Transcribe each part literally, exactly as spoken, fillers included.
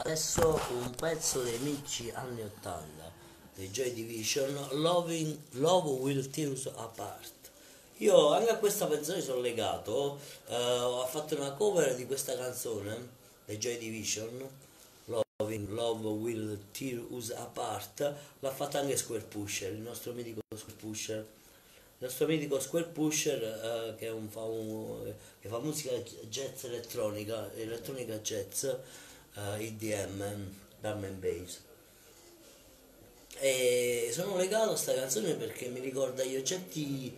Adesso un pezzo dei mitici anni ottanta dei Joy Division, Loving, Love Will Tear Us Apart. Io anche a questa canzone sono legato, eh, ho fatto una cover di questa canzone dei Joy Division, Loving, Love Will Tear Us Apart, l'ha fatta anche Square Pusher, il nostro mitico Square Pusher. Il nostro mitico Square Pusher eh, che, è un, fa un, che fa musica jazz elettronica, elettronica jazz, Uh, E D M, drum and bass. E sono legato a questa canzone perché mi ricorda gli oggetti,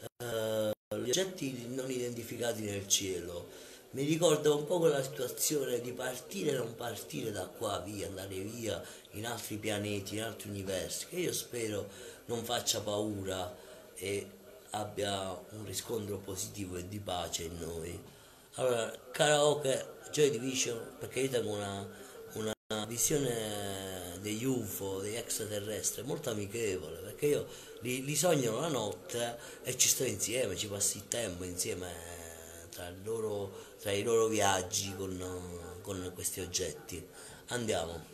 uh, gli oggetti non identificati nel cielo. Mi ricorda un po' quella situazione di partire e non partire da qua, via, andare via in altri pianeti, in altri universi, che io spero non faccia paura e abbia un riscontro positivo e di pace in noi. Allora, karaoke Joy Division, perché io tengo una, una visione degli U F O, degli extraterrestri molto amichevole, perché io li, li sogno la notte e ci sto insieme, ci passi il tempo insieme tra, il loro, tra i loro viaggi con, con questi oggetti. Andiamo.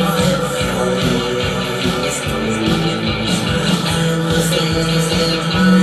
Thank you.